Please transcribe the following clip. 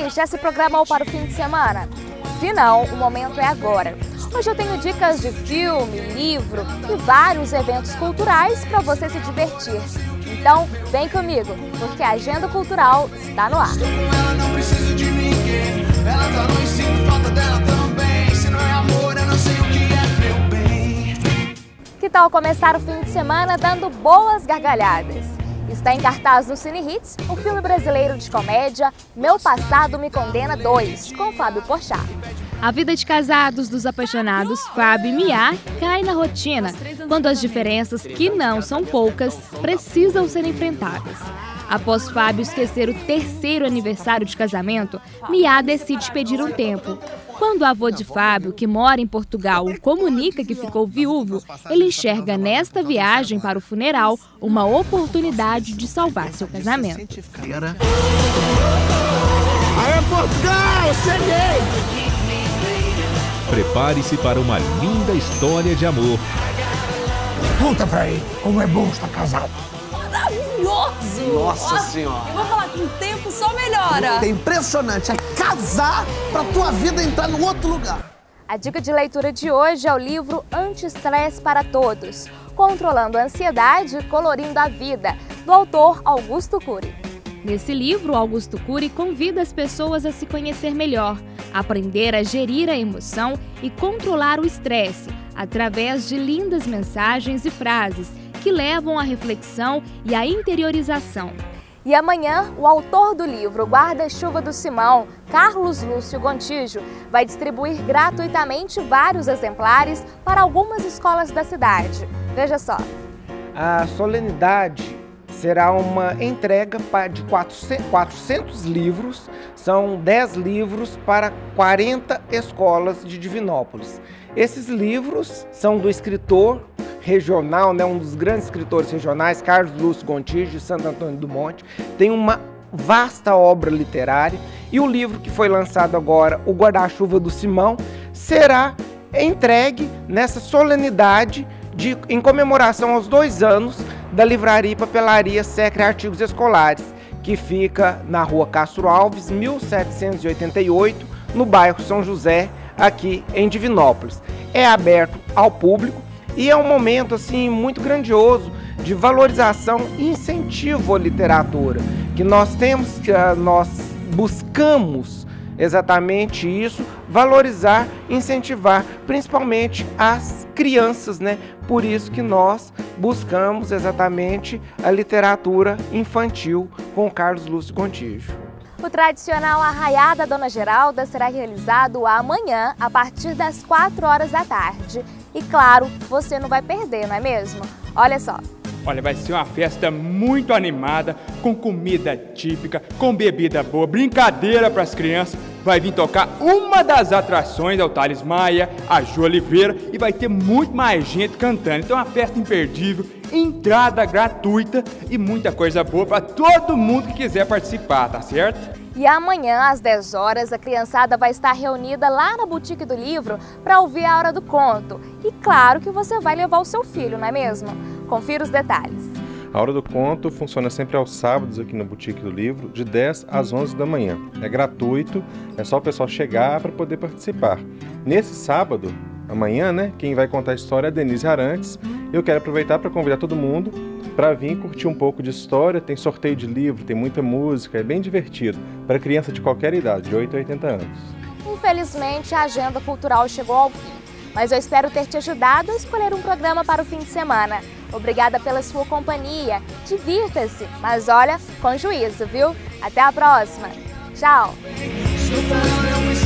aí, já se programou para o fim de semana? Se não, o momento é agora. Hoje eu tenho dicas de filme, livro e vários eventos culturais para você se divertir. Então, vem comigo, porque a Agenda Cultural está no ar. Ela não precisa de ninguém, ela tá no ensino, falta dela também. Se não é amor, eu não sei o que é meu bem. Que tal começar o fim de semana dando boas gargalhadas? Está em cartaz no Cine Hits o filme brasileiro de comédia Meu Passado Me Condena 2, com Fábio Porchat. A vida de casados dos apaixonados Fábio e Mia cai na rotina, quando as diferenças, que não são poucas, precisam ser enfrentadas. Após Fábio esquecer o 3º aniversário de casamento, Mia decide pedir um tempo. Quando o avô de Fábio, que mora em Portugal, o comunica que ficou viúvo, ele enxerga nesta viagem para o funeral uma oportunidade de salvar seu casamento. Aê, Portugal, cheguei! Prepare-se para uma linda história de amor. Conta pra ele como é bom estar casado. Maravilhoso! Nossa Senhora! Eu vou falar que o tempo só melhora. É impressionante, é casar pra tua vida entrar no outro lugar. A dica de leitura de hoje é o livro Anti-Estresse para Todos, Controlando a Ansiedade e Colorindo a Vida, do autor Augusto Cury. Nesse livro, Augusto Cury convida as pessoas a se conhecer melhor, aprender a gerir a emoção e controlar o estresse, através de lindas mensagens e frases que levam à reflexão e à interiorização. E amanhã, o autor do livro Guarda-Chuva do Simão, Carlos Lúcio Gontijo, vai distribuir gratuitamente vários exemplares para algumas escolas da cidade. Veja só. A solenidade será uma entrega de 400 livros, são 10 livros para 40 escolas de Divinópolis. Esses livros são do escritor regional, um dos grandes escritores regionais, Carlos Lúcio Gontijo, de Santo Antônio do Monte. Tem uma vasta obra literária e o livro que foi lançado agora, O Guarda-Chuva do Simão, será entregue nessa solenidade em comemoração aos 2 anos da Livraria e Papelaria Secre Artigos Escolares, que fica na Rua Castro Alves, 1788, no bairro São José, aqui em Divinópolis. É aberto ao público e é um momento assim muito grandioso de valorização e incentivo à literatura, que nós buscamos exatamente isso, valorizar, incentivar, principalmente as crianças, Por isso que nós buscamos exatamente a literatura infantil com Carlos Lúcio Gontijo. O tradicional Arraiá da Dona Geralda será realizado amanhã, a partir das 4 horas da tarde. E claro, você não vai perder, não é mesmo? Olha só. Olha, vai ser uma festa muito animada, com comida típica, com bebida boa, brincadeira para as crianças. Vai vir tocar uma das atrações, é o Thales Maia, a Ju Oliveira, e vai ter muito mais gente cantando. Então é uma festa imperdível, entrada gratuita e muita coisa boa para todo mundo que quiser participar, tá certo? E amanhã, às 10 horas, a criançada vai estar reunida lá na Boutique do Livro para ouvir a Hora do Conto. E claro que você vai levar o seu filho, não é mesmo? Confira os detalhes. A Hora do Conto funciona sempre aos sábados aqui na Boutique do Livro, de 10 às 11 da manhã. É gratuito, é só o pessoal chegar para poder participar. Nesse sábado, amanhã, quem vai contar a história é a Denise Arantes. Eu quero aproveitar para convidar todo mundo para vir curtir um pouco de história. Tem sorteio de livro, tem muita música, é bem divertido, para criança de qualquer idade, de 8 a 80 anos. Infelizmente, a agenda cultural chegou ao fim, mas eu espero ter te ajudado a escolher um programa para o fim de semana. Obrigada pela sua companhia, divirta-se, mas olha, com juízo, viu? Até a próxima. Tchau!